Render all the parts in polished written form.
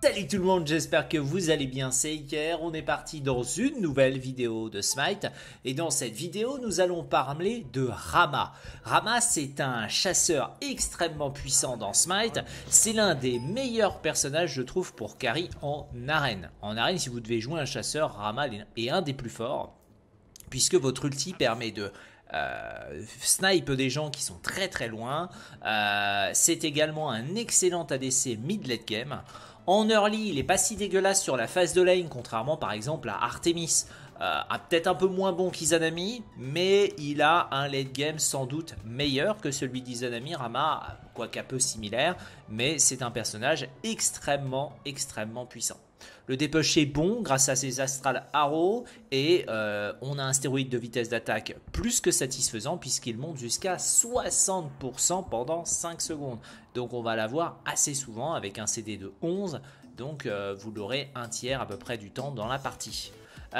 Salut tout le monde, j'espère que vous allez bien, c'est Iker, on est parti dans une nouvelle vidéo de Smite et dans cette vidéo nous allons parler de Rama. Rama c'est un chasseur extrêmement puissant dans Smite, c'est l'un des meilleurs personnages je trouve pour carry en arène. En arène si vous devez jouer un chasseur, Rama est un des plus forts puisque votre ulti permet de snipe des gens qui sont très loin. C'est également un excellent ADC mid-late game. En early, il n'est pas si dégueulasse sur la phase de lane, contrairement par exemple à Artemis. Peut-être un peu moins bon qu'Izanami, mais il a un late game sans doute meilleur que celui d'Izanami. Rama, quoiqu'un peu similaire, mais c'est un personnage extrêmement puissant. Le dépush est bon grâce à ses Astral Arrow et on a un stéroïde de vitesse d'attaque plus que satisfaisant puisqu'il monte jusqu'à 60% pendant 5 secondes. Donc on va l'avoir assez souvent avec un CD de 11, donc vous l'aurez un tiers à peu près du temps dans la partie.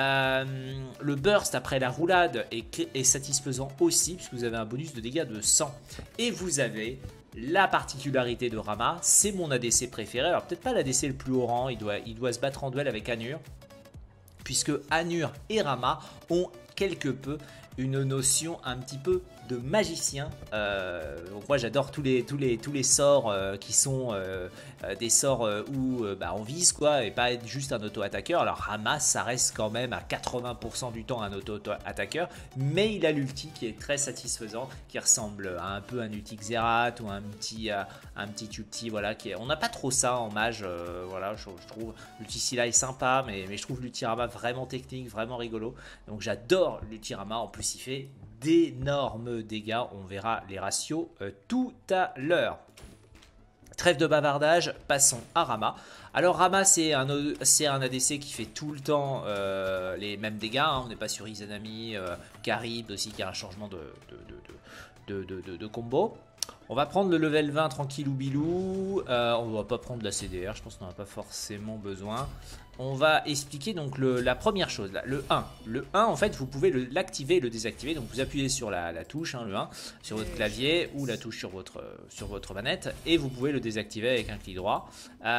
Le burst après la roulade est satisfaisant aussi puisque vous avez un bonus de dégâts de 100 et vous avez la particularité de Rama, c'est mon ADC préféré. Alors peut-être pas l'ADC le plus haut rang, il doit se battre en duel avec Anur, puisque Anur et Rama ont quelque peu une notion un petit peu de magicien. Donc moi j'adore tous les sorts qui sont des sorts où on vise quoi, et pas être juste un auto-attaqueur. Alors Rama ça reste quand même à 80% du temps un auto-attaqueur, mais il a l'ulti qui est très satisfaisant, qui ressemble à un peu un ulti Xerath ou un petit ulti, voilà, on n'a pas trop ça en mage, voilà, je trouve l'ulti Scylla est sympa, mais je trouve l'ulti Rama vraiment technique, vraiment rigolo, donc j'adore l'ulti Rama. En plus il fait d'énormes dégâts, on verra les ratios tout à l'heure. Trêve de bavardage, passons à Rama. Alors Rama c'est un ADC qui fait tout le temps les mêmes dégâts, hein. On n'est pas sur Izanami, Karib aussi qui a un changement de combo. On va prendre le level 20 tranquillou bilou, on va pas prendre la CDR, je pense qu'on n'en a pas forcément besoin. On va expliquer donc la première chose, là, le 1. Le 1 en fait vous pouvez l'activer et le désactiver, donc vous appuyez sur la touche, hein, le 1, sur votre clavier ou la touche sur votre manette et vous pouvez le désactiver avec un clic droit,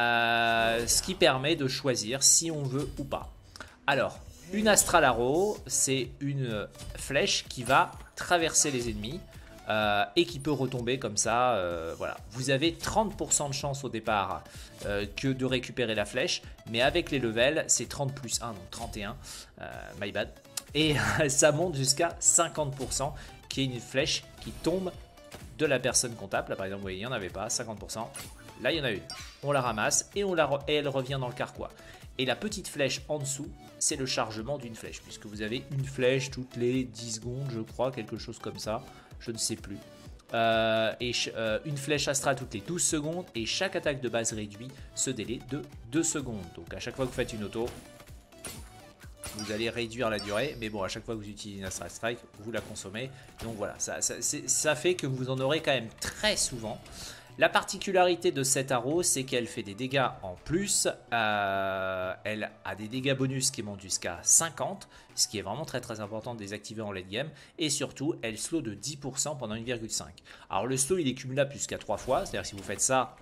ce qui permet de choisir si on veut ou pas. Alors, une Astral Arrow, c'est une flèche qui va traverser les ennemis. Et qui peut retomber comme ça, voilà. Vous avez 30% de chance au départ que de récupérer la flèche, mais avec les levels c'est 30 plus 1, donc 31, my bad, et ça monte jusqu'à 50%, qui est une flèche qui tombe de la personne qu'on tape. Là par exemple vous voyez il n'y en avait pas, 50%, là il y en a une, on la ramasse et elle revient dans le carquois. Et la petite flèche en dessous, c'est le chargement d'une flèche, puisque vous avez une flèche toutes les 10 secondes, je crois, quelque chose comme ça, je ne sais plus. Une flèche astrale toutes les 12 secondes, et chaque attaque de base réduit ce délai de 2 secondes. Donc à chaque fois que vous faites une auto, vous allez réduire la durée, mais bon, à chaque fois que vous utilisez une Astral Strike, vous la consommez. Donc voilà, ça fait que vous en aurez quand même très souvent. La particularité de cette arrow, c'est qu'elle fait des dégâts en plus, elle a des dégâts bonus qui montent jusqu'à 50, ce qui est vraiment très important de désactiver en late game, et surtout elle slow de 10% pendant 1,5. Alors le slow il est cumulable jusqu'à 3 fois, c'est-à-dire si vous faites ça,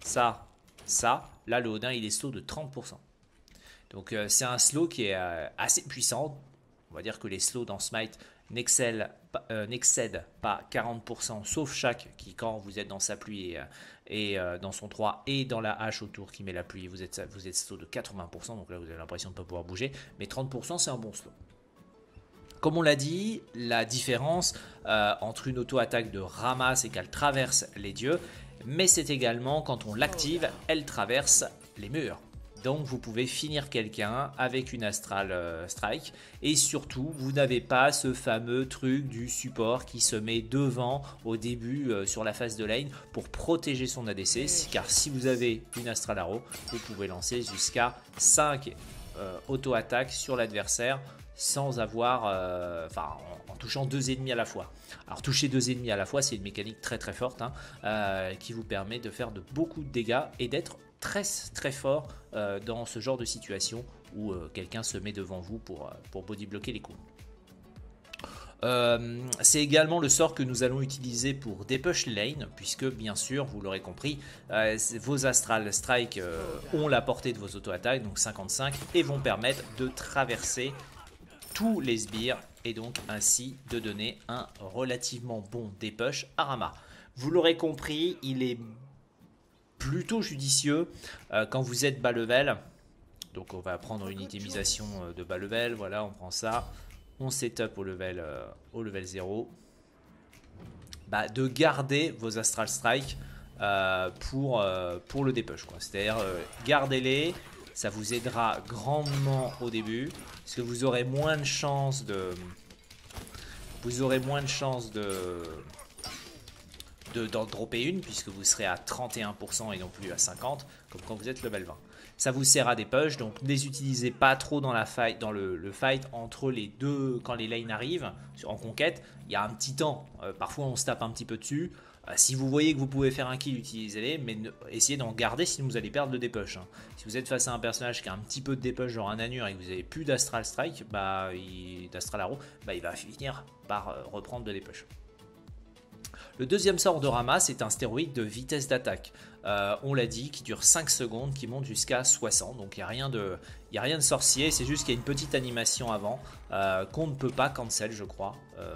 là le Odin il est slow de 30%. Donc c'est un slow qui est assez puissant, on va dire que les slows dans Smite n'excède pas 40%, sauf chaque qui, quand vous êtes dans sa pluie et dans son 3 et dans la hache autour qui met la pluie, vous êtes slow de 80%, donc là vous avez l'impression de ne pas pouvoir bouger, mais 30% c'est un bon slow. Comme on l'a dit, la différence entre une auto-attaque de Rama, c'est qu'elle traverse les dieux, mais c'est également quand on l'active, elle traverse les murs. Donc vous pouvez finir quelqu'un avec une Astral Strike, et surtout vous n'avez pas ce fameux truc du support qui se met devant au début sur la phase de lane pour protéger son ADC, car si vous avez une Astral Arrow, vous pouvez lancer jusqu'à 5 auto-attaques sur l'adversaire sans avoir, en touchant 2 ennemis à la fois. Alors toucher 2 ennemis à la fois c'est une mécanique très forte, hein, qui vous permet de faire beaucoup de dégâts et d'être très fort dans ce genre de situation où quelqu'un se met devant vous pour body bloquer les coups. C'est également le sort que nous allons utiliser pour Depush Lane, puisque bien sûr, vous l'aurez compris, vos Astral Strike ont la portée de vos auto-attaques, donc 55, et vont permettre de traverser tous les sbires, et donc ainsi de donner un relativement bon Depush à Rama. Vous l'aurez compris, il est plutôt judicieux quand vous êtes bas level. Donc on va prendre une itemisation de bas level, voilà, on prend ça. On setup au level 0, bah, de garder vos Astral Strike pour le Depush. C'est-à-dire, gardez-les, ça vous aidera grandement au début, parce que vous aurez moins de chances de... d'en dropper une, puisque vous serez à 31% et non plus à 50%, comme quand vous êtes level 20. Ça vous sert à des push, donc ne les utilisez pas trop dans, la fight, dans le fight entre les deux, quand les lanes arrivent, en conquête, il y a un petit temps, parfois on se tape un petit peu dessus. Si vous voyez que vous pouvez faire un kill, utilisez-les, mais essayez d'en garder, sinon vous allez perdre le dépush. Si vous êtes face à un personnage qui a un petit peu de dépush, genre un Anur, et que vous n'avez plus d'Astral Strike, d'Astral Arrow, il va finir par reprendre de dépush. Le deuxième sort de Rama, c'est un stéroïde de vitesse d'attaque. On l'a dit, qui dure 5 secondes, qui monte jusqu'à 60. Donc il n'y a rien de sorcier, c'est juste qu'il y a une petite animation avant qu'on ne peut pas cancel, je crois.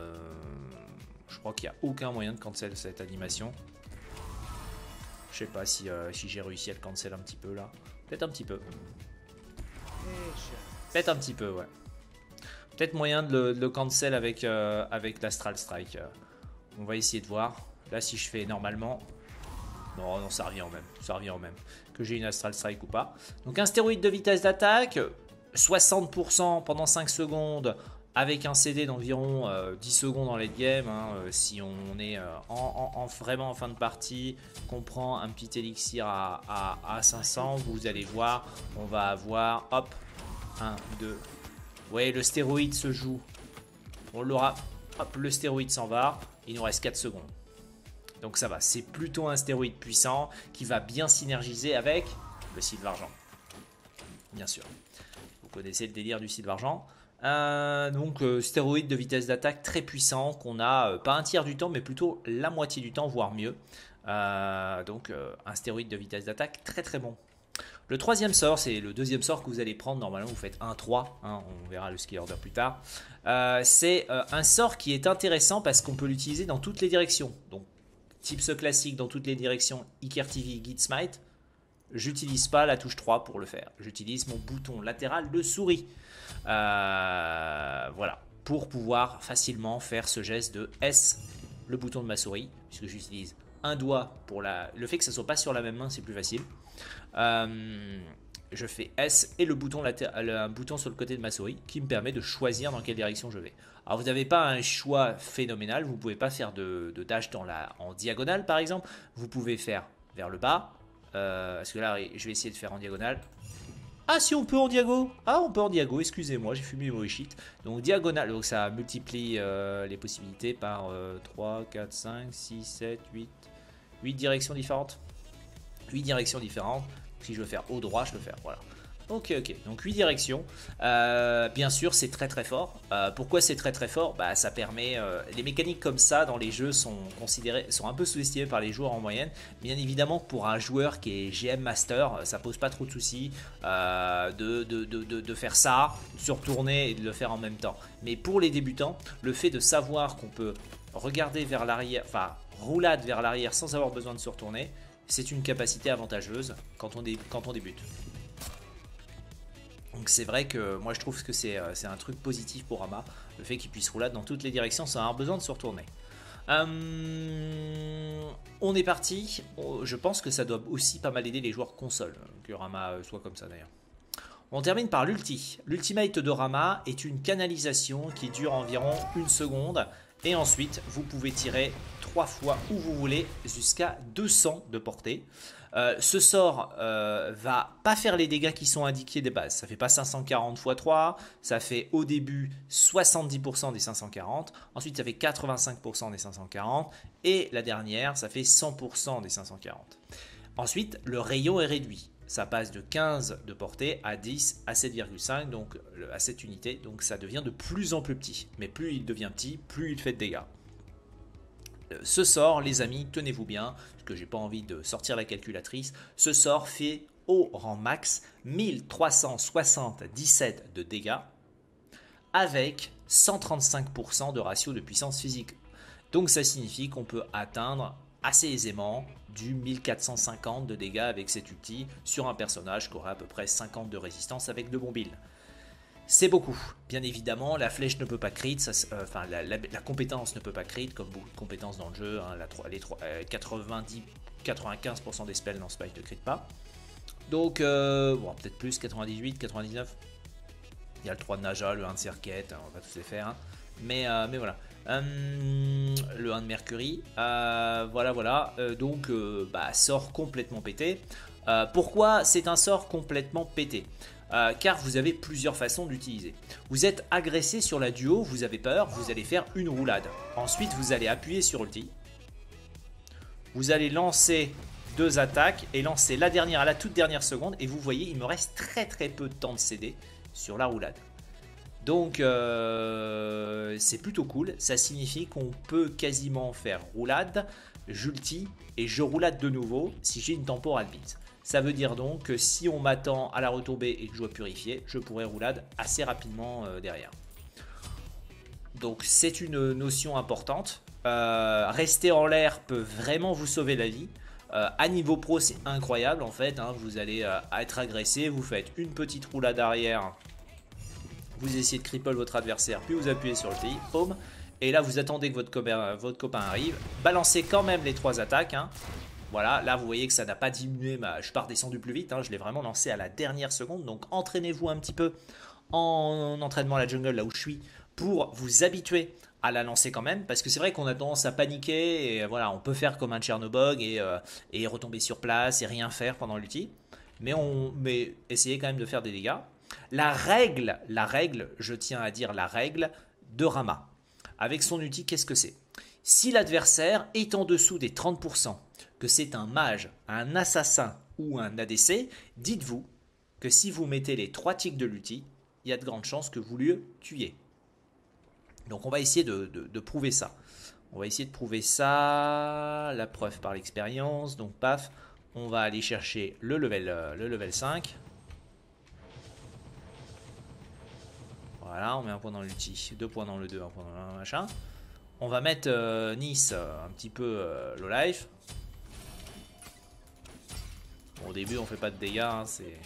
Je crois qu'il n'y a aucun moyen de cancel cette animation. Je sais pas si j'ai réussi à le cancel un petit peu là. Peut-être un petit peu. Peut-être un petit peu, ouais. Peut-être moyen de le cancel avec l'Astral Strike. On va essayer de voir. Là, si je fais normalement... Non, ça revient au même. Ça revient au même. Que j'ai une Astral Strike ou pas. Donc, un stéroïde de vitesse d'attaque. 60% pendant 5 secondes. Avec un CD d'environ 10 secondes en late game. Si on est vraiment en fin de partie. Qu'on prend un petit élixir à 500. Vous allez voir. On va avoir... Hop. 1, 2. Ouais, le stéroïde se joue. On l'aura... Hop, le stéroïde s'en va. Il nous reste 4 secondes. Donc ça va. C'est plutôt un stéroïde puissant qui va bien synergiser avec le Sylvargent. Bien sûr. Vous connaissez le délire du Sylvargent. Donc stéroïde de vitesse d'attaque très puissant qu'on a pas un tiers du temps mais plutôt la moitié du temps, voire mieux. Donc un stéroïde de vitesse d'attaque très très bon. Le troisième sort, c'est le deuxième sort que vous allez prendre. Normalement, vous faites 1-3. On verra le skill order plus tard. C'est un sort qui est intéressant parce qu'on peut l'utiliser dans toutes les directions. Donc, tips classique dans toutes les directions, Iker TV, Guide Smite. J'utilise pas la touche 3 pour le faire. J'utilise mon bouton latéral de souris. Voilà. Pour pouvoir facilement faire ce geste de S, le bouton de ma souris. Puisque j'utilise un doigt pour le fait que ça soit pas sur la même main, c'est plus facile. Je fais S et le bouton un bouton sur le côté de ma souris qui me permet de choisir dans quelle direction je vais. Alors vous n'avez pas un choix phénoménal, vous ne pouvez pas faire de dash en diagonale par exemple, vous pouvez faire vers le bas, parce que là je vais essayer de faire en diagonale. Ah si on peut en diago. Ah on peut en diago, excusez-moi, j'ai fumé mon shit. Donc diagonale, donc ça multiplie les possibilités par 3, 4, 5, 6, 7, 8 directions différentes. 8 directions différentes. Si je veux faire au droit, je peux faire. Voilà. Ok. Donc 8 directions. Bien sûr, c'est très très fort. Pourquoi c'est très très fort? Ça permet. Les mécaniques comme ça dans les jeux sont un peu sous-estimées par les joueurs en moyenne. Bien évidemment, pour un joueur qui est GM Master, ça pose pas trop de soucis de faire ça, de se retourner et de le faire en même temps. Mais pour les débutants, le fait de savoir qu'on peut regarder vers l'arrière, enfin roulade vers l'arrière sans avoir besoin de se retourner, c'est une capacité avantageuse quand on débute. Donc c'est vrai que moi je trouve que c'est un truc positif pour Rama, le fait qu'il puisse roulade dans toutes les directions sans avoir besoin de se retourner. On est parti. Je pense que ça doit aussi pas mal aider les joueurs console, que Rama soit comme ça d'ailleurs. On termine par l'ulti. L'ultimate de Rama est une canalisation qui dure environ 1 seconde. Et ensuite, vous pouvez tirer 3 fois où vous voulez jusqu'à 200 de portée. Ce sort va pas faire les dégâts qui sont indiqués de base. Ça fait pas 540 x 3. Ça fait au début 70% des 540. Ensuite, ça fait 85% des 540. Et la dernière, ça fait 100% des 540. Ensuite, le rayon est réduit. ça passe de 15 de portée à 10 à 7,5, donc à 7 unités, donc ça devient de plus en plus petit. Mais plus il devient petit, plus il fait de dégâts. Ce sort, les amis, tenez-vous bien, parce que j'ai pas envie de sortir la calculatrice, ce sort fait au rang max 1377 de dégâts, avec 135% de ratio de puissance physique. Donc ça signifie qu'on peut atteindre assez aisément du 1450 de dégâts avec cet ulti sur un personnage qui aurait à peu près 50 de résistance avec de bons builds. C'est beaucoup. Bien évidemment, la flèche ne peut pas crit, la compétence ne peut pas crit, comme beaucoup de compétences dans le jeu. Hein, 95% des spells dans Smite ne crit pas. Donc, bon, peut-être plus, 98, 99. Il y a le 3 de Naja, le 1 de Serquette, on va tous les faire. Hein. Mais voilà. Le 1 de Mercury. Voilà. Donc, sort complètement pété. Pourquoi c'est un sort complètement pété? Car vous avez plusieurs façons d'utiliser. Vous êtes agressé sur la duo, vous avez peur, vous allez faire une roulade. Ensuite, vous allez appuyer sur ulti. Vous allez lancer 2 attaques et lancer la dernière à la toute dernière seconde. Et vous voyez, il me reste très peu de temps de CD sur la roulade. Donc, c'est plutôt cool. Ça signifie qu'on peut quasiment faire roulade, j'ulti et je roulade de nouveau si j'ai une temporal beat. Ça veut dire donc que si on m'attend à la retombée et que je dois purifier, je pourrais roulade assez rapidement derrière. Donc c'est une notion importante. Rester en l'air peut vraiment vous sauver la vie. À niveau pro, c'est incroyable en fait. Hein. Vous allez être agressé, vous faites une petite roulade arrière. Vous essayez de cripple votre adversaire, puis vous appuyez sur le TI, home. Et là vous attendez que votre copain arrive. Balancez quand même les 3 attaques. Hein. Voilà, là vous voyez que ça n'a pas diminué, je suis pas redescendu plus vite, hein, je l'ai vraiment lancé à la dernière seconde, donc entraînez-vous un petit peu en entraînement à la jungle, là où je suis, pour vous habituer à la lancer quand même, parce que c'est vrai qu'on a tendance à paniquer, et voilà, on peut faire comme un Tchernobog et retomber sur place et rien faire pendant l'ulti, mais essayez quand même de faire des dégâts. La règle, je tiens à dire la règle de Rama, avec son ulti, qu'est-ce que c'est? Si l'adversaire est en dessous des 30%, que c'est un mage, un assassin ou un ADC, dites-vous que si vous mettez les 3 ticks de l'ulti, il y a de grandes chances que vous le tuiez. Donc on va essayer de prouver ça. On va essayer de prouver ça, la preuve par l'expérience. Donc paf, on va aller chercher le level 5. Voilà, on met un point dans l'ulti, 2 points dans le 2, 1 point dans le machin. On va mettre Nice un petit peu low life. Bon, au début, on fait pas de dégâts. Hein,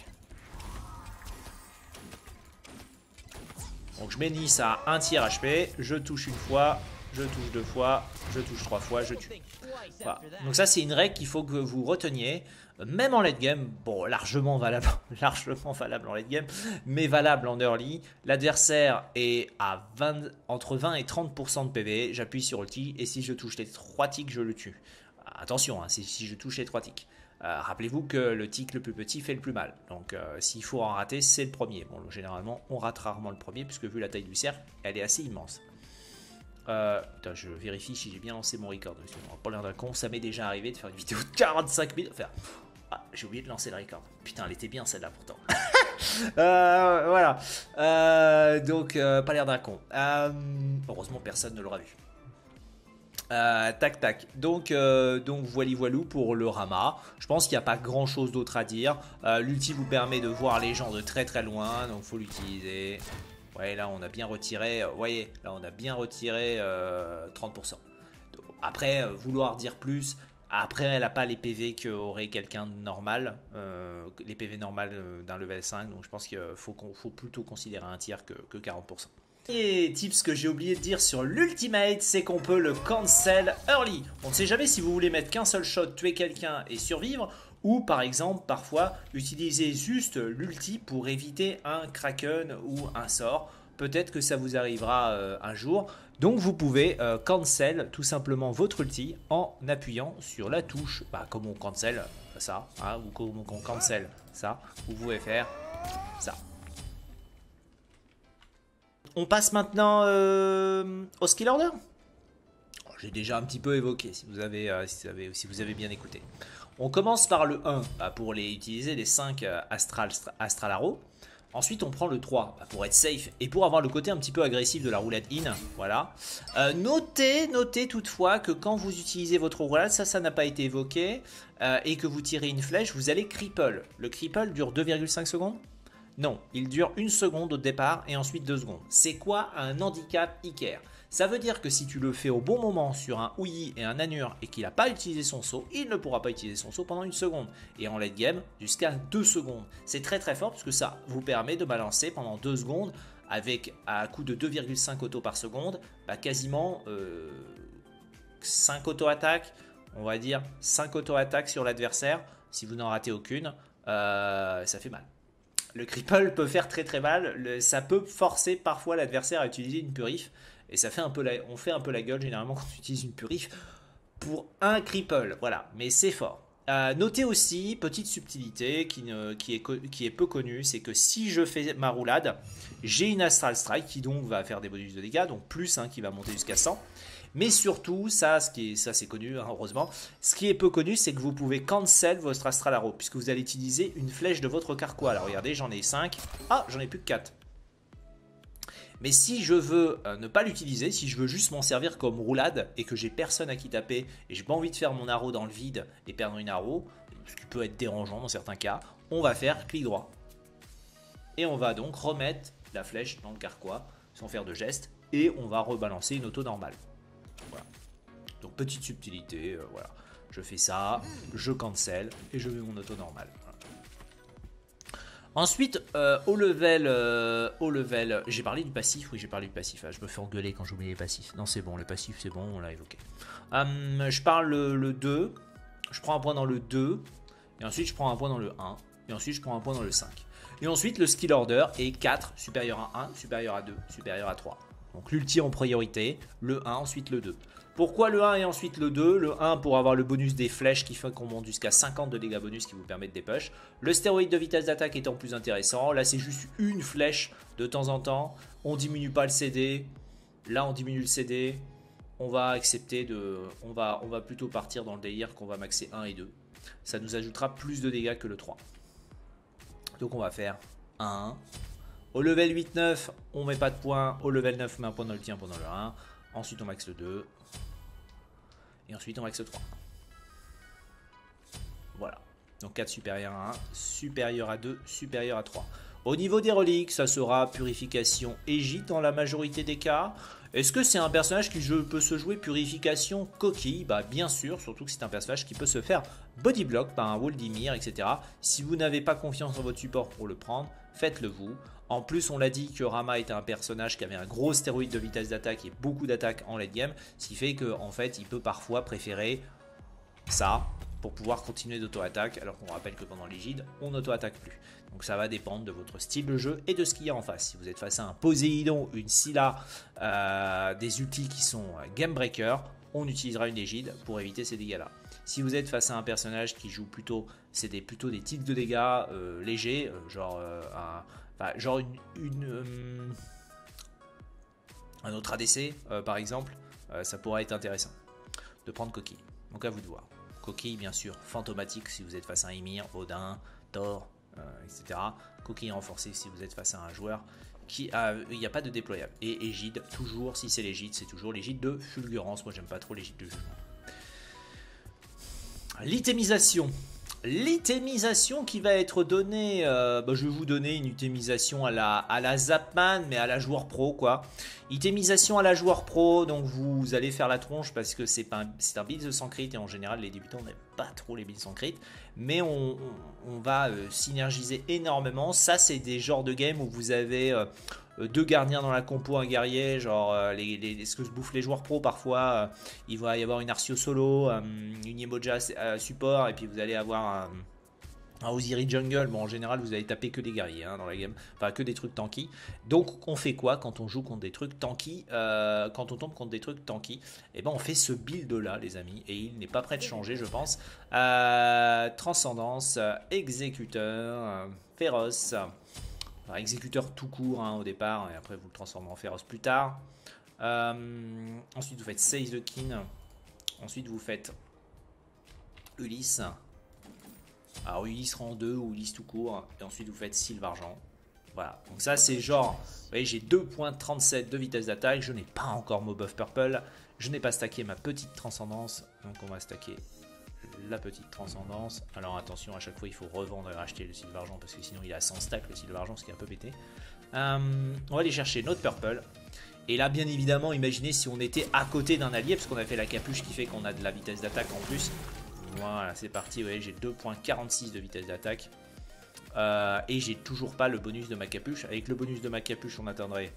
donc, je mets Nice à 1 tiers HP. Je touche une fois. Je touche 2 fois. Je touche 3 fois. Je tue. Voilà. Donc, ça, c'est une règle qu'il faut que vous reteniez. Même en late game, bon, largement valable en late game, mais valable en early. L'adversaire est à entre 20 et 30% de PV. J'appuie sur ulti et si je touche les 3 ticks, je le tue. Attention, hein, si je touche les 3 ticks. Rappelez-vous que le tick le plus petit fait le plus mal. Donc, s'il faut en rater, c'est le premier. Bon, généralement, on rate rarement le premier puisque vu la taille du cercle, elle est assez immense. Putain, je vérifie si j'ai bien lancé mon record. Pas l'air d'un con, ça m'est déjà arrivé de faire une vidéo de 45 minutes. Enfin, j'ai oublié de lancer le record. Putain, elle était bien celle-là pourtant. Voilà. Donc, pas l'air d'un con. Heureusement, personne ne l'aura vu. Tac. Donc voilou pour le Rama. Je pense qu'il n'y a pas grand chose d'autre à dire. L'ulti vous permet de voir les gens de très loin. Donc, faut l'utiliser. Ouais, là on a bien retiré. Voyez, là on a bien retiré 30%. Après, vouloir dire plus. Après, elle n'a pas les PV qu'aurait quelqu'un de normal, les PV normal d'un level 5, donc je pense qu'il faut plutôt considérer un tiers que 40%. Et tips que j'ai oublié de dire sur l'ultimate, c'est qu'on peut le cancel early. On ne sait jamais si vous voulez mettre qu'un seul shot, tuer quelqu'un et survivre, ou par exemple, parfois, utiliser juste l'ulti pour éviter un kraken ou un sort. Peut-être que ça vous arrivera un jour. Donc vous pouvez cancel tout simplement votre ulti en appuyant sur la touche, comme on cancel ça, hein, ou comme on cancel ça, vous pouvez faire ça. On passe maintenant au skill order. j'ai déjà un petit peu évoqué si vous avez, si vous avez bien écouté. On commence par le 1 pour utiliser les 5 Astral Arrow. Ensuite, on prend le 3 pour être safe et pour avoir le côté un petit peu agressif de la roulade in. Voilà. Notez toutefois que quand vous utilisez votre roulade, ça n'a pas été évoqué, et que vous tirez une flèche, vous allez cripple. Le cripple dure 2,5 secondes? Non, il dure 1 seconde au départ et ensuite 2 secondes. C'est quoi un handicap Iker? Ça veut dire que si tu le fais au bon moment sur un Ouyi et un Anur et qu'il n'a pas utilisé son saut, il ne pourra pas utiliser son saut pendant 1 seconde. Et en late game, jusqu'à 2 secondes. C'est très très fort parce que ça vous permet de balancer pendant 2 secondes avec à coup de 2,5 auto par seconde, quasiment 5 auto-attaques, on va dire 5 auto-attaques sur l'adversaire. Si vous n'en ratez aucune, ça fait mal. Le cripple peut faire très très mal, ça peut forcer parfois l'adversaire à utiliser une purif. Et ça fait on fait un peu la gueule généralement quand on utilise une purif pour un cripple. Voilà, mais c'est fort. Notez aussi, petite subtilité qui est peu connue, c'est que si je fais ma roulade, j'ai une Astral Strike qui donc va faire des bonus de dégâts, donc plus qui va monter jusqu'à 100. Mais surtout, ça c'est connu, heureusement, ce qui est peu connu, c'est que vous pouvez cancel votre Astral Arrow, puisque vous allez utiliser une flèche de votre carquois. Alors regardez, j'en ai 5. Ah, j'en ai plus que 4. Mais si je veux ne pas l'utiliser, si je veux juste m'en servir comme roulade et que j'ai personne à qui taper et j'ai pas envie de faire mon arrow dans le vide et perdre une arrow, ce qui peut être dérangeant dans certains cas, on va faire clic droit. Et on va donc remettre la flèche dans le carquois sans faire de geste et on va rebalancer une auto normale. Voilà. Donc petite subtilité, voilà. Je fais ça, je cancel et je mets mon auto normale. Ensuite, au level, j'ai parlé du passif, oui j'ai parlé du passif, je me fais engueuler quand j'oublie les passifs. Non c'est bon, les passifs c'est bon, on l'a évoqué. Je parle le 2, je prends un point dans le 2, et ensuite je prends un point dans le 1, et ensuite je prends un point dans le 5. Et ensuite le skill order est 4, supérieur à 1, supérieur à 2, supérieur à 3. Donc l'ulti en priorité, le 1, ensuite le 2. Pourquoi le 1 et ensuite le 2? Le 1 pour avoir le bonus des flèches qui fait qu'on monte jusqu'à 50 de dégâts bonus qui vous permet de dépush. Le stéroïde de vitesse d'attaque étant plus intéressant. Là c'est juste une flèche de temps en temps. On diminue pas le CD. Là on diminue le CD. On va accepter de... On va plutôt partir dans le délire qu'on va maxer 1 et 2. Ça nous ajoutera plus de dégâts que le 3. Donc on va faire 1. Au level 8-9, on met pas de points. Au level 9, on met un point dans le 1, un point dans le 1. Ensuite on maxe le 2. Et ensuite on max 3. Voilà. Donc 4 supérieur à 1, supérieur à 2, supérieur à 3. Au niveau des reliques, ça sera purification Égide dans la majorité des cas. Est-ce que c'est un personnage qui peut se jouer purification coquille? Bah bien sûr, surtout que c'est un personnage qui peut se faire body block par un Woldimir, etc. Si vous n'avez pas confiance en votre support pour le prendre, faites-le vous. En plus, on l'a dit que Rama était un personnage qui avait un gros stéroïde de vitesse d'attaque et beaucoup d'attaques en late game, ce qui fait qu'en fait, il peut parfois préférer ça pour pouvoir continuer d'auto-attaque, alors qu'on rappelle que pendant l'égide, on n'auto-attaque plus. Donc ça va dépendre de votre style de jeu et de ce qu'il y a en face. Si vous êtes face à un Poséidon, une Scylla, des ultis qui sont game breaker, on utilisera une égide pour éviter ces dégâts-là. Si vous êtes face à un personnage qui joue plutôt, c'est plutôt des types de dégâts légers, genre un autre ADC par exemple, ça pourrait être intéressant de prendre Coquille. Donc à vous de voir. Coquille bien sûr fantomatique si vous êtes face à un Ymir, Odin, Thor, etc. Coquille renforcée si vous êtes face à un joueur qui a, il n'y a pas de déployable. Et Égide, toujours, si c'est l'Égide, c'est toujours l'Égide de Fulgurance. Moi j'aime pas trop l'Égide de Jugement. L'itémisation. L'itémisation qui va être donnée, je vais vous donner une itémisation à la Zapman, mais à la joueur pro quoi. Itémisation à la joueur pro, donc vous allez faire la tronche parce que c'est un build sans crit et en général les débutants n'aiment pas trop les builds sans crit, mais on va synergiser énormément. Ça c'est des genres de game où vous avez deux gardiens dans la compo, un guerrier, genre ce que se bouffent les joueurs pro parfois, il va y avoir une Arcio solo, une Yemoja support, et puis vous allez avoir un Oziri jungle. Bon en général vous allez taper que des guerriers dans la game, enfin que des trucs tanky. Donc on fait quoi quand on joue contre des trucs tanky, quand on tombe contre des trucs tanky? Et ben on fait ce build là les amis, et il n'est pas prêt de changer je pense. Transcendance, exécuteur, féroce. Exécuteur tout court au départ et après vous le transformez en féroce plus tard. Ensuite vous faites Seize de Kin. Ensuite vous faites Ulysse. Alors Ulysse rang 2 ou Ulysse tout court. Et ensuite vous faites Sylve Argent. Voilà, donc ça c'est genre, vous voyez, j'ai 2.37 de vitesse d'attaque, je n'ai pas encore mon buff purple, je n'ai pas stacké ma petite transcendance, donc on va stacker la petite transcendance. Alors attention, à chaque fois il faut revendre et racheter le Sylve Argent parce que sinon il a 100 stacks le Sylve Argent, ce qui est un peu pété. On va aller chercher notre purple. Et là bien évidemment, imaginez si on était à côté d'un allié, parce qu'on a fait la capuche qui fait qu'on a de la vitesse d'attaque en plus. Voilà, c'est parti, vous voyez, j'ai 2.46 de vitesse d'attaque. Et j'ai toujours pas le bonus de ma capuche. Avec le bonus de ma capuche, on atteindrait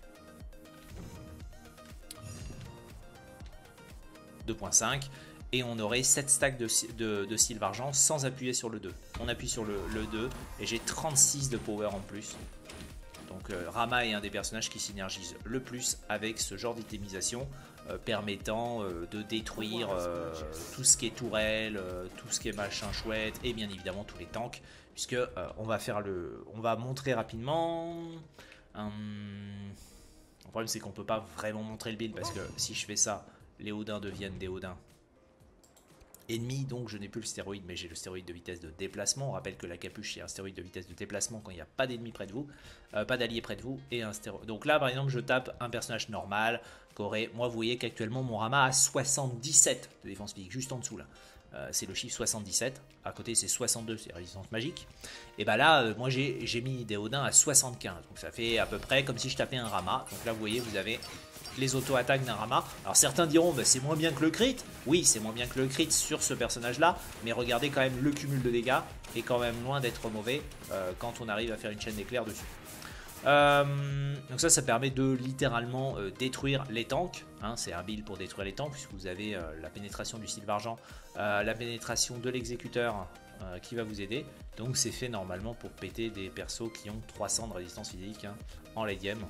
2.5 et on aurait 7 stacks de Sylve Argent sans appuyer sur le 2. On appuie sur le 2 et j'ai 36 de power en plus. Donc Rama est un des personnages qui synergise le plus avec ce genre d'itémisation, permettant de détruire tout ce qui est tourelle, tout ce qui est machin chouette et bien évidemment tous les tanks, puisque on va montrer rapidement. Le problème c'est qu'on peut pas vraiment montrer le build parce que si je fais ça, les Odins deviennent des Odins ennemis, donc je n'ai plus le stéroïde, mais j'ai le stéroïde de vitesse de déplacement. On rappelle que la capuche c'est un stéroïde de vitesse de déplacement quand il n'y a pas d'ennemis près de vous, pas d'alliés près de vous, et un stéroïde. Donc là par exemple je tape un personnage normal, qu'aurait, moi vous voyez qu'actuellement mon Rama a 77 de défense physique, juste en dessous là. C'est le chiffre 77, à côté c'est 62, c'est résistance magique. Et bah là, moi j'ai mis des Odins à 75, donc ça fait à peu près comme si je tapais un Rama. Donc là vous voyez, vous avez les auto-attaques d'un Rama. Alors certains diront, bah, c'est moins bien que le crit. Oui, c'est moins bien que le crit sur ce personnage-là, mais regardez quand même le cumul de dégâts est quand même loin d'être mauvais quand on arrive à faire une chaîne d'éclairs dessus. Donc ça permet de littéralement détruire les tanks, hein, c'est un build pour détruire les tanks puisque vous avez la pénétration du Sylve Argent, la pénétration de l'exécuteur qui va vous aider. Donc c'est fait normalement pour péter des persos qui ont 300 de résistance physique, hein, en late game.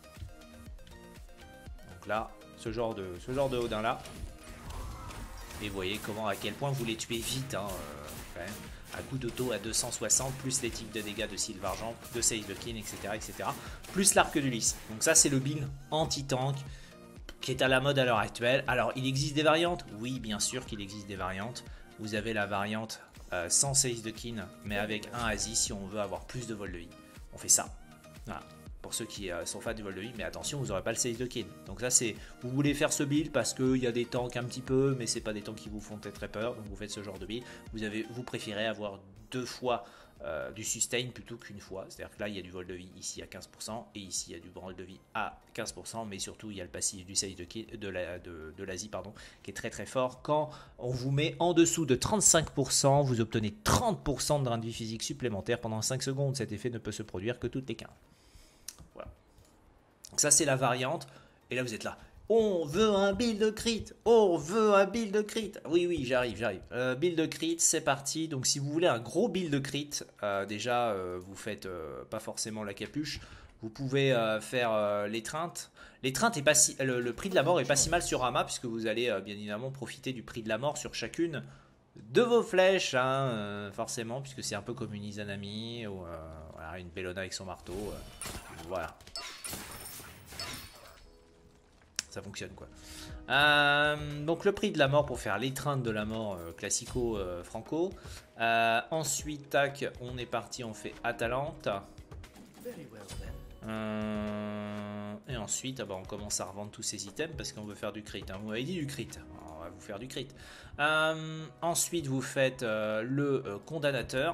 Donc là, ce genre de Odin là, et vous voyez à quel point vous les tuez vite, hein, quand même. À coup d'auto à 260, plus les types de dégâts de Sylve Argent, de Seize de Kin, etc. Plus l'arc d'Ulysse. Donc ça c'est le build anti-tank qui est à la mode à l'heure actuelle. Alors il existe des variantes? Oui, bien sûr qu'il existe des variantes. Vous avez la variante sans Seize de Kin, mais avec un Asi si on veut avoir plus de vol de vie. On fait ça. Voilà. Pour ceux qui sont fans du vol de vie, mais attention, vous n'aurez pas le Seize de Kin. Donc ça c'est, vous voulez faire ce build parce qu'il y a des tanks un petit peu, mais c'est pas des tanks qui vous font très peur, donc vous faites ce genre de build. Vous préférez avoir 2 fois du sustain plutôt qu'une fois. C'est-à-dire que là il y a du vol de vie ici à 15%, et ici il y a du vol de vie à 15%, mais surtout il y a le passif du Seize de Kin, de l'Asie, pardon, qui est très fort. Quand on vous met en dessous de 35%, vous obtenez 30% de drain de vie physique supplémentaire pendant 5 secondes. Cet effet ne peut se produire que toutes les 15. Donc ça c'est la variante, et là vous êtes là, on veut un build de crit, on veut un build de crit. Oui j'arrive. Build de crit, c'est parti. Donc si vous voulez un gros build de crit, déjà vous faites pas forcément la capuche, vous pouvez faire l'étreinte. L'étreinte est pas si, le prix de la mort est pas si mal sur Rama, puisque vous allez bien évidemment profiter du prix de la mort sur chacune de vos flèches, hein, forcément, puisque c'est un peu comme une Izanami ou voilà, une Bellona avec son marteau, voilà. Ça fonctionne quoi. Donc le prix de la mort pour faire l'étreinte de la mort classico-franco. Ensuite, tac, on est parti, on fait Atalante. Et ensuite, on commence à revendre tous ces items parce qu'on veut faire du crit. Hein. Vous m'avez dit du crit. Alors, on va vous faire du crit. Ensuite, vous faites le condamnateur.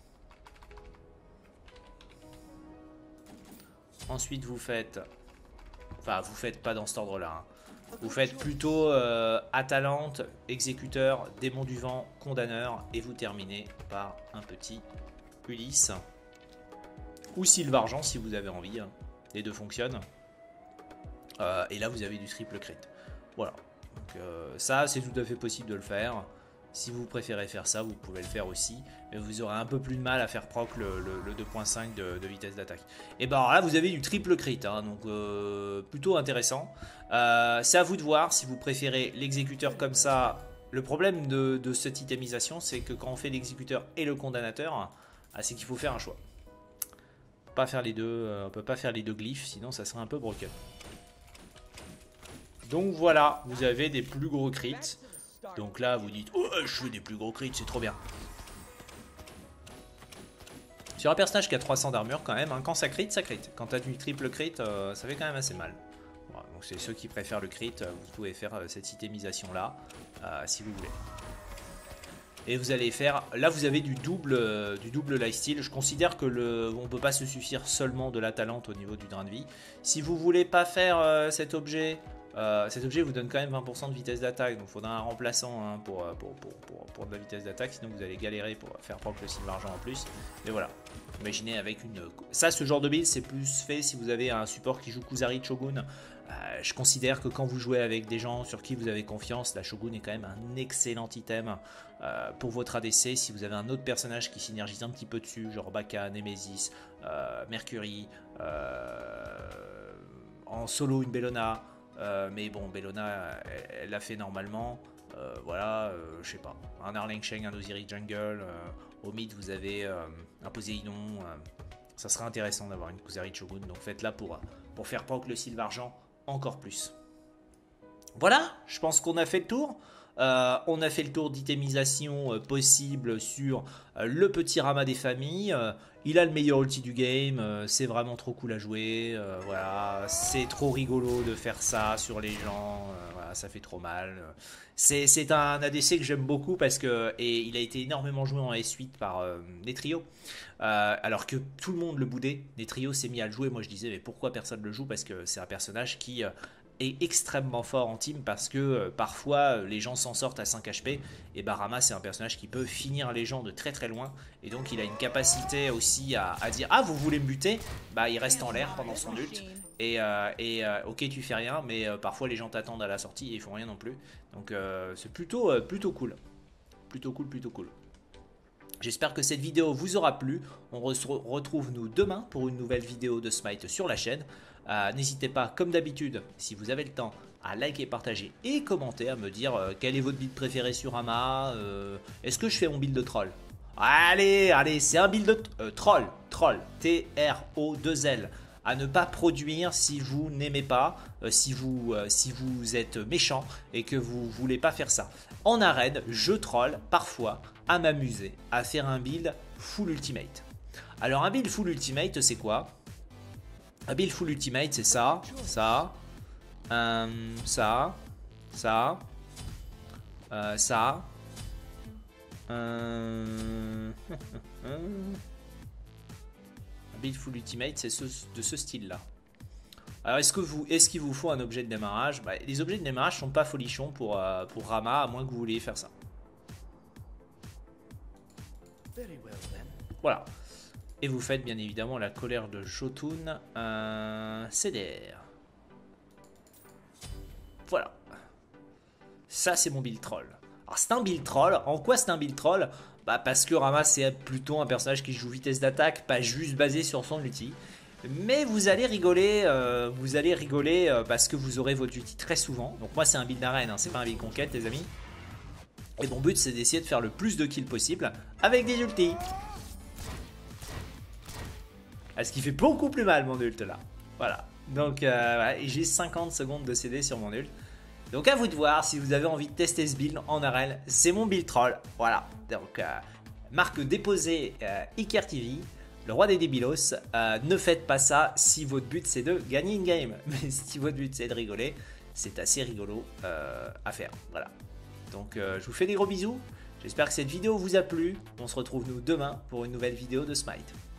Ensuite, vous faites... Enfin, vous faites pas dans cet ordre-là. Hein. Vous faites plutôt Atalante, Exécuteur, Démon du Vent, Condamneur. Et vous terminez par un petit Ulysse. Ou Sylve Argent si vous avez envie. Hein. Les deux fonctionnent. Et là, vous avez du triple crit. Voilà. Donc, ça, c'est tout à fait possible de le faire. Si vous préférez faire ça, vous pouvez le faire aussi. Mais vous aurez un peu plus de mal à faire proc le 2.5 de vitesse d'attaque. Et ben alors là, vous avez du triple crit. Hein, donc, plutôt intéressant. C'est à vous de voir si vous préférez l'exécuteur comme ça. Le problème de cette itemisation, c'est que quand on fait l'exécuteur et le condamnateur, c'est qu'il faut faire un choix. On peut pas faire les deux glyphes, sinon ça serait un peu broken. Donc voilà, vous avez des plus gros crits. Donc là, vous dites, oh, je fais des plus gros crits, c'est trop bien. Sur un personnage qui a 300 d'armure quand même, hein, quand ça crit, ça crit. Quand tu as du triple crit, ça fait quand même assez mal. Voilà, donc c'est ceux qui préfèrent le crit, vous pouvez faire cette itemisation là, si vous voulez. Et vous allez faire, là vous avez du double lifesteal. Je considère que on ne peut pas se suffire seulement de la talente au niveau du drain de vie. Si vous voulez pas faire cet objet vous donne quand même 20% de vitesse d'attaque. Donc il faudra un remplaçant hein, pour de la vitesse d'attaque. Sinon vous allez galérer pour faire proc le silver argent en plus. Mais voilà, imaginez avec une... Ça, ce genre de build c'est plus fait si vous avez un support qui joue Kuzari Shogun. Je considère que quand vous jouez avec des gens sur qui vous avez confiance, la Shogun est quand même un excellent item pour votre ADC. Si vous avez un autre personnage qui synergise un petit peu dessus, genre Baka, Nemesis, Mercury, en solo une Bellona, mais bon, Bellona elle l'a fait normalement. Voilà, je sais pas, un Erlang Shen, un Osiris Jungle, au mid vous avez un Poséidon. Ça serait intéressant d'avoir une Kuzari Shogun, donc faites-la pour faire proc le silver argent encore plus. Voilà, je pense qu'on a fait le tour. On a fait le tour d'itemisation possible sur le petit Rama des familles. Il a le meilleur ulti du game, c'est vraiment trop cool à jouer. Voilà, c'est trop rigolo de faire ça sur les gens. Voilà, ça fait trop mal. C'est un ADC que j'aime beaucoup parce que il a été énormément joué en S8 par Netrio. Alors que tout le monde le boudait, Netrio s'est mis à le jouer. Moi je disais mais pourquoi personne le joue? Parce que c'est un personnage qui est extrêmement fort en team parce que parfois les gens s'en sortent à 5 HP et Rama c'est un personnage qui peut finir les gens de très très loin et donc il a une capacité aussi à dire ah vous voulez me buter, bah il reste en l'air pendant son ult et ok tu fais rien mais parfois les gens t'attendent à la sortie et ils font rien non plus, donc c'est plutôt cool. J'espère que cette vidéo vous aura plu. On se retrouve nous demain pour une nouvelle vidéo de Smite sur la chaîne. N'hésitez pas, comme d'habitude, si vous avez le temps, à liker, partager et commenter, à me dire quel est votre build préféré sur Rama. Est-ce que je fais mon build de troll? Allez, c'est un build de troll, T-R-O-2-L. À ne pas produire si vous n'aimez pas, si vous êtes méchant et que vous voulez pas faire ça. En arène, je troll parfois à m'amuser, à faire un build full ultimate. Alors un build full ultimate c'est quoi? Un build full ultimate c'est ça, ça, un build full ultimate c'est de ce style là. Alors est-ce qu'il vous faut un objet de démarrage? Les objets de démarrage sont pas folichons pour Rama, à moins que vous vouliez faire ça. Voilà. Et vous faites bien évidemment la colère de Jotun CDR. Voilà. Ça c'est mon build troll. Alors c'est un build troll. En quoi c'est un build troll? Parce que Rama c'est plutôt un personnage qui joue vitesse d'attaque, pas juste basé sur son ulti. Mais vous allez rigoler, parce que vous aurez votre ulti très souvent. Donc moi c'est un build d'arène, hein, c'est pas un build conquête les amis. Et mon but c'est d'essayer de faire le plus de kills possible avec des ultis. Ce qui fait beaucoup plus mal mon ult là. Voilà. Donc voilà. J'ai 50 secondes de CD sur mon ult. Donc à vous de voir si vous avez envie de tester ce build en arène. C'est mon build troll. Voilà. Donc marque déposée Iker TV. Le roi des débilos. Ne faites pas ça si votre but c'est de gagner une game. Mais si votre but c'est de rigoler, c'est assez rigolo à faire. Voilà. Donc je vous fais des gros bisous. J'espère que cette vidéo vous a plu. On se retrouve nous demain pour une nouvelle vidéo de Smite.